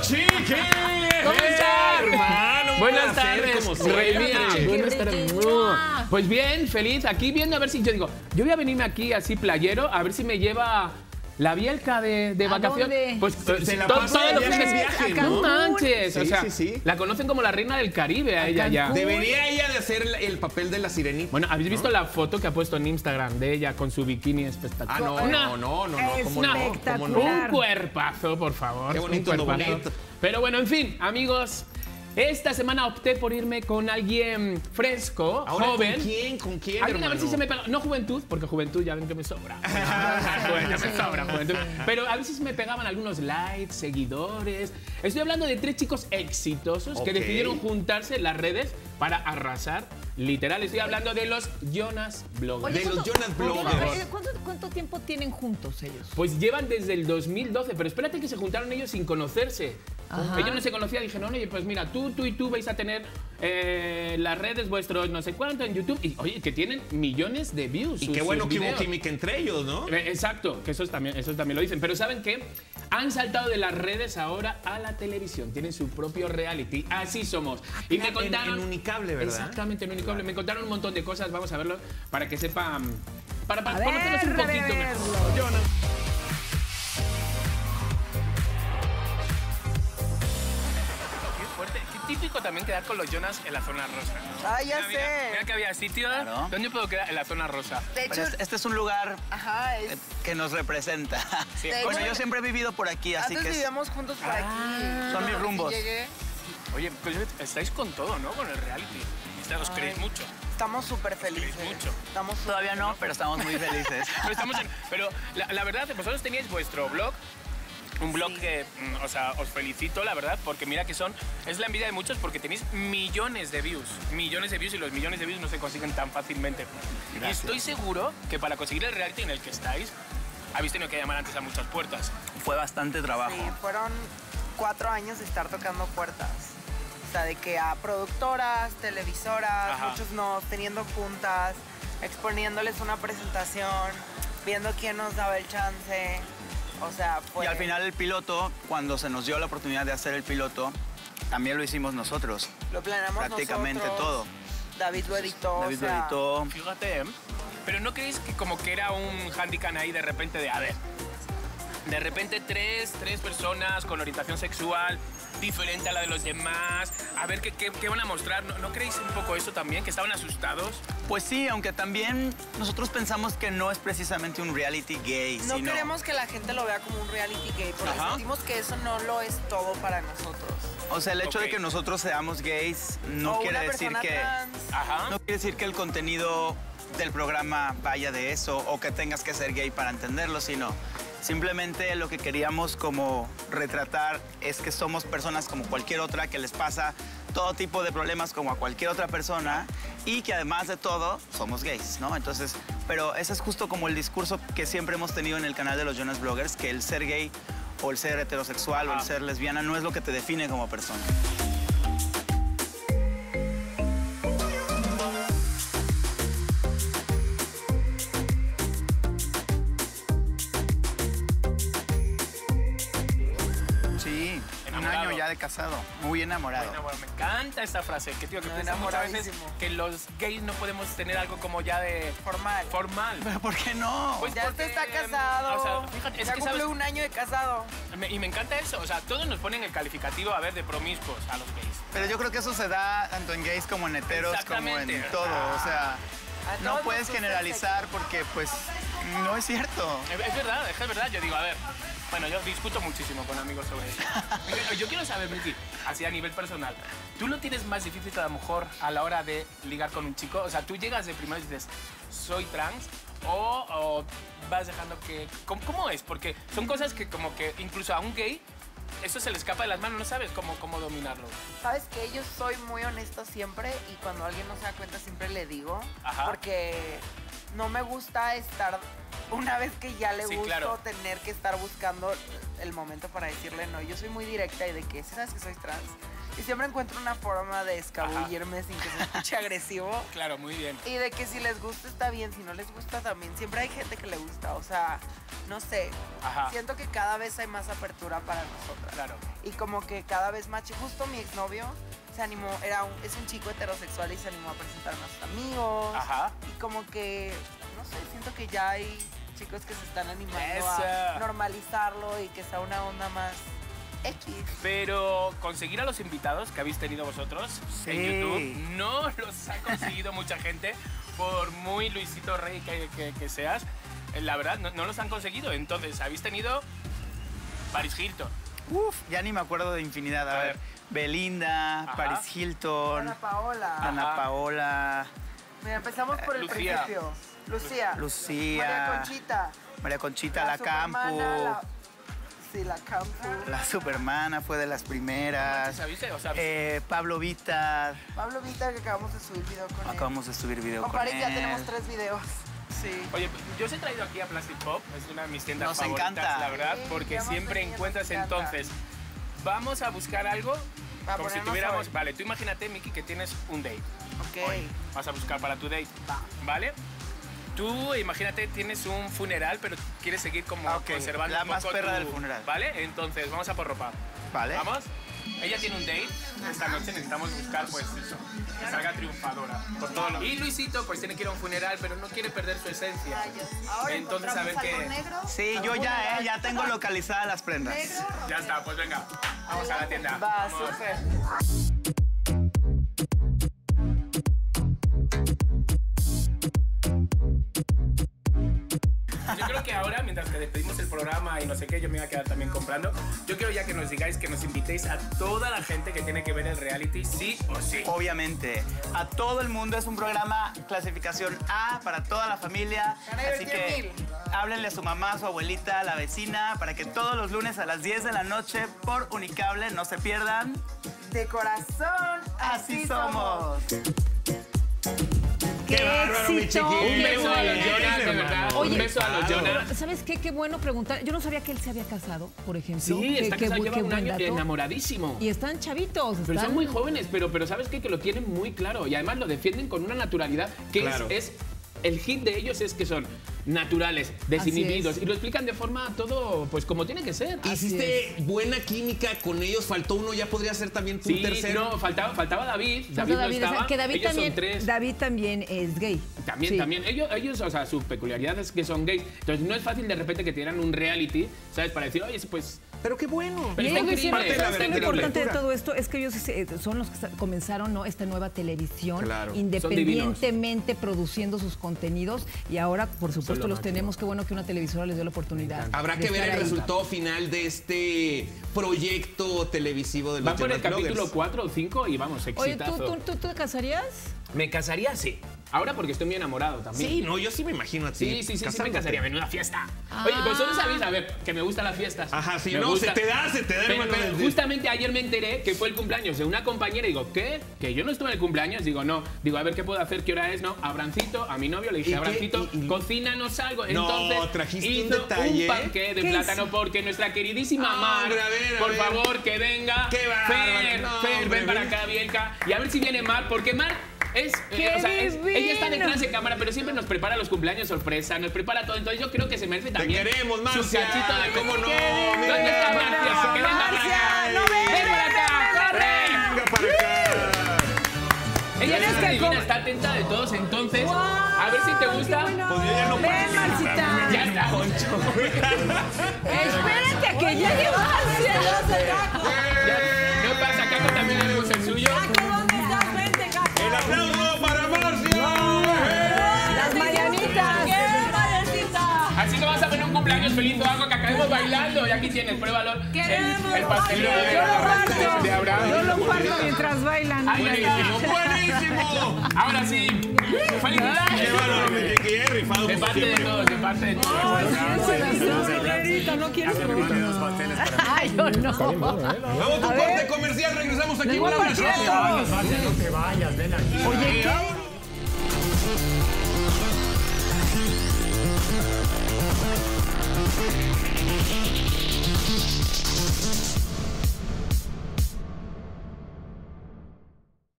Chiqui! ¿Cómo estás, hermano? Buenas tardes, como Rey. Buenas tardes. Riquísima. Pues bien, feliz. Aquí viendo a ver si yo digo, yo voy a venirme aquí así playero, a ver si me lleva la Bielka de ¿A vacación. dónde? Pues Se la todo pasa de lo que viaje en es viaje, a ¿no? Cancún. No manches, o Sí, sea, sí, sí. la conocen como la reina del Caribe a ella ya. Cancún. Debería ella de hacer el papel de la sirenita. Bueno, ¿habéis visto la foto que ha puesto en Instagram de ella con su bikini Ah, espectacular? no, Una- no, no, no, no, ¿cómo no? Espectacular. ¿Cómo no? Un cuerpazo, por favor. Qué bonito, un cuerpazo. bonito. Pero bueno, en fin, amigos, esta semana opté por irme con alguien fresco, Ahora, joven. ¿con quién? ¿Con quién, Alguien a ver hermano? si se me pega. No juventud, porque juventud ya ven que me sobra. Ya me sobra juventud. Pero a ver si se me pegaban algunos likes, seguidores. Estoy hablando de 3 chicos exitosos que Ok. decidieron juntarse en las redes para arrasar. Literal, estoy hablando de los Jonas Bloggers. De los Jonas Bloggers. ¿Cuánto tiempo tienen juntos ellos? Pues llevan desde el 2012, pero espérate que se juntaron ellos sin conocerse. Ajá. Ellos no se conocían, dijeron, oye, pues mira, tú y tú vais a tener las redes vuestros no sé cuánto en YouTube. Y oye, que tienen millones de views. Y sus- qué bueno sus que hubo videos. química entre ellos, ¿no? Exacto, que esos también lo dicen. Pero ¿saben qué? Han saltado de las redes ahora a la televisión. Tienen su propio reality. Así somos. Y me contaron... En Unicable, ¿verdad? Exactamente, en Unicable. Me contaron un montón de cosas. Vamos a verlo para que sepan... Para A ver, conocerlos un poquito verlo. mejor. Jonas. Qué fuerte. Qué típico también quedar con los Jonas en la zona rosa, ¿no? Ah, ya Mira, sé. Mira que había sitio. Claro. ¿Dónde puedo quedar? En la zona rosa. De hecho, Pero este es un lugar ajá, que nos representa. Sí. De Bueno, hecho, yo siempre he vivido por aquí, así antes que vivíamos juntos por aquí. son mis Cuando rumbos. llegué, Oye, pues estáis con todo, ¿no? Con el reality. Os queréis mucho. estamos súper felices. mucho. Estamos súper todavía no, pero estamos muy felices. Pero la verdad, vosotros teníais vuestro blog. Un blog Sí. que, o sea, os felicito, la verdad, porque mira que es la envidia de muchos porque tenéis millones de views y los millones de views no se consiguen tan fácilmente. Y estoy seguro que para conseguir el reality en el que estáis, habéis tenido que llamar antes a muchas puertas. Fue bastante trabajo. Sí, fueron 4 años de estar tocando puertas. O sea, de que a productoras, televisoras, Ajá. muchos nos teniendo juntas, exponiéndoles una presentación, viendo quién nos daba el chance. O sea, fue... Y al final el piloto, cuando se nos dio la oportunidad de hacer el piloto, también lo hicimos nosotros. lo planeamos prácticamente nosotros. todo. David lo editó. David o sea, lo editó. Fíjate, ¿eh? Pero ¿no creéis que como que era un handicap ahí de repente de, a ver, de repente tres personas con orientación sexual diferente a la de los demás, a ver qué van a mostrar? ¿No creéis un poco eso también, que estaban asustados? Pues sí, aunque también nosotros pensamos que no es precisamente un reality gay, No sino... queremos que la gente lo vea como un reality gay, porque Ajá. sentimos que eso no lo es todo para nosotros. O sea, el hecho Ok. de que nosotros seamos gays no O quiere una decir persona que... trans. Ajá. No quiere decir que el contenido del programa vaya de eso o que tengas que ser gay para entenderlo, sino simplemente lo que queríamos como retratar es que somos personas como cualquier otra, que les pasa todo tipo de problemas como a cualquier otra persona y que además de todo somos gays, ¿no? Entonces, pero ese es justo como el discurso que siempre hemos tenido en el canal de los Jonas Bloggers, que el ser gay o el ser heterosexual o el ser lesbiana no es lo que te define como persona. Sí, un Enamorado. año ya de casado, muy enamorado. Bueno, me encanta esta frase, que tío, que No, pienso muchas veces enamoradísimo. que los gays no podemos tener algo como ya de Formal. formal. ¿Pero por qué no? Pues Ya porque, usted está casado. O sea, fíjate, es ya que cumple sabes, un año de casado. y me encanta eso, o sea, todos nos ponen el calificativo, a ver, de promiscuos a los gays. Pero yo creo que eso se da tanto en gays como en heteros, como Exactamente. en todo. O sea, A no todos puedes nos gusta el generalizar porque, pues, no es cierto. Es verdad, yo digo, a ver, bueno, yo discuto muchísimo con amigos sobre eso. Yo quiero saber, Miki, así a nivel personal, ¿tú lo tienes más difícil a lo mejor a la hora de ligar con un chico? O sea, tú llegas de primero y dices, soy trans, o vas dejando que... ¿Cómo es? Porque son cosas que como que incluso a un gay eso se le escapa de las manos, no sabes cómo dominarlo. ¿Sabes qué? Yo soy muy honesto siempre y cuando alguien no se da cuenta siempre le digo. Ajá. Porque no me gusta estar, una vez que ya le Sí, gusto, claro. tener que estar buscando el momento para decirle no. Yo soy muy directa y de que, ¿sí sabes que soy trans? Y siempre encuentro una forma de escabullirme sin que se escuche agresivo. Claro, muy bien. Y de que si les gusta está bien, si no les gusta también. Siempre hay gente que le gusta, o sea, no sé. Ajá. Siento que cada vez hay más apertura para nosotras. Claro. Y como que cada vez más, justo mi exnovio se animó, es un chico heterosexual y se animó a presentarme a sus amigos. Ajá. Y como que, no sé, siento que ya hay chicos que se están animando Esa. a normalizarlo y que sea una onda más X. Pero conseguir a los invitados que habéis tenido vosotros Sí. en YouTube no los ha conseguido mucha gente, por muy Luisito Rey que seas. La verdad, no los han conseguido. Entonces, habéis tenido Paris Hilton. Uf, ya ni me acuerdo de infinidad. A ver, Belinda, Ajá. Paris Hilton, Ana Paola. Ana Paola, Mira, empezamos por el Lucía. principio. Lucía. Lucía, María Conchita. La Campo, Supermana, Sí, la Campo. la Supermana fue de las primeras. ¿Sabéis? O sea, Pablo Vittar, Pablo Vita, que acabamos de subir video con él. acabamos de subir video Con con Paris ya él. tenemos 3 videos. Sí. oye, yo os he traído aquí a Plastic Pop, es una de mis tiendas Nos favoritas, encanta. la verdad, Sí, porque ya hemos siempre venido, encuentras. nos encanta. Entonces, vamos a buscar algo Para como si ponernos tuviéramos. hoy. Vale, tú imagínate, Miki, que tienes un date. Ok. Hoy vas a buscar para tu date. Va. ¿Vale? Tú imagínate, tienes un funeral, pero quieres seguir como Ah, ok. conservando La un más poco perra tu- del funeral. ¿Vale? Entonces, vamos a por ropa. ¿Vale? ¿Vamos? Ella tiene un date. Esta noche necesitamos buscar, pues eso, que salga triunfadora. Por todo lo... Y Luisito, pues tiene que ir a un funeral, pero no quiere perder su esencia. Ahora Entonces, a ver encontramos qué... algo negro. Sí, yo ya tengo localizadas las prendas. Negro. Ya está, pues venga. Vamos a la tienda. Va, Vamos. súper. Yo creo que ahora, mientras que despedimos el programa y no sé qué, yo me voy a quedar también comprando. Yo quiero ya que nos digáis, que nos invitéis a toda la gente que tiene que ver el reality, sí o sí. Obviamente, a todo el mundo es un programa clasificación A para toda la familia. Van a Así divertir que háblenle a su mamá, a su abuelita, a la vecina, para que todos los lunes a las 10 de la noche por Unicable no se pierdan. De corazón, Así somos. ¡Qué bárbaro, mi éxito! chiquillo! Un beso a los Bien, Jonas, de hermano. verdad. Oye, Un beso a los Jonas. ¿Sabes qué? Qué bueno preguntar. Yo no sabía que él se había casado, por ejemplo. Sí, está Qué casado, bu- lleva qué un buen año dato. enamoradísimo. Y están chavitos. Pero están son muy jóvenes, pero ¿sabes qué? Que lo tienen muy claro. Y además lo defienden con una naturalidad que Claro. es el hit de ellos es que son naturales, desinhibidos. es. Y lo explican de forma todo, pues como tiene que ser. Hiciste buena química con ellos, faltó uno, ya podría ser también tu Sí, tercero. no, faltaba David. Falta David no David, o sea, estaba. que David ellos también, son tres. David también es gay. También, Sí. también. Ellos, o sea, su peculiaridad es que son gays. Entonces no es fácil de repente que te dieran un reality, ¿sabes? Para decir, oye, pues... Pero qué bueno. Pero Y está ellos increíble. hicieron- Parte de la ¿sabes qué? Lo verdadera importante de lectura. todo esto es que ellos son los que comenzaron, ¿no? Esta nueva televisión, Claro. independientemente produciendo sus contenidos, y ahora, por supuesto, los tenemos. Qué bueno que una televisora les dio la oportunidad. Habrá de que ver estar el ahí. resultado final de este proyecto televisivo de los Van por el Jonas capítulo Brothers. 4 o 5 y vamos, Oye, exitazo. ¿tú te casarías? ¿Me casaría? Sí. Ahora porque estoy muy enamorado también. Sí, no, yo sí me imagino a ti. Sí, me casándote. casaría. Menuda fiesta. Oye, vosotros sabéis, a ver, que me gustan las fiestas. Ajá, sí, Me no, gusta. se te da, Pero hermano. desde- justamente ayer me enteré que fue el cumpleaños de una compañera y digo, ¿qué? ¿Que yo no estuve en el cumpleaños? Digo, no. Digo, a ver, ¿qué puedo hacer? ¿Qué hora es? No, Abrancito, a mi novio le ¿Y dije, qué? Abrancito, ¿Y- y- cocínanos algo. No, Entonces, trajiste un hizo detalle. un panqué de ¿Qué plátano hizo? porque nuestra queridísima Mar, Hombre, a ver, por ver. favor, que venga. Qué bárbaro. Fer, No, Fer, hombre, ven para ven. acá, Bielka. Y a ver si viene Mar, porque Mar es, ¡Qué o sea, ella está divino! detrás de cámara, pero siempre nos prepara los cumpleaños sorpresa, nos prepara todo. Entonces yo creo que se merece también queremos, su Marcia. cachito de ¿Cómo no? ¿Dónde está Marcia? Que venga para acá. no ven. ¡Ven para acá! ¡Corre! Venga para acá. Ella Tienes es que divina, comer. está atenta de todos, entonces, a ver si te gusta. Pues yo ya no Ven, Marcita. Ya está. Espérate a que llegue Marcia. Ya, no pasa, Caco también tenemos el suyo. El aplauso para Marcia. Las mañanitas. Así que vamos a poner un cumpleaños feliz o algo que acabemos bailando. Y aquí tienes, pruébalo. El pastelito de Abraham. Yo lo guardo mientras bailan. Ay, Buenísimo, buenísimo. Ahora sí. Qué ¡Felicidades! bárbaro, mi chiqui, rifado De como parte de siempre. todos, de parte de todos. No quieres Ay, yo no. Vamos a un corte comercial, regresamos aquí Les voy con a la partir a todos. No te vayas, ven aquí. Oye, ¿qué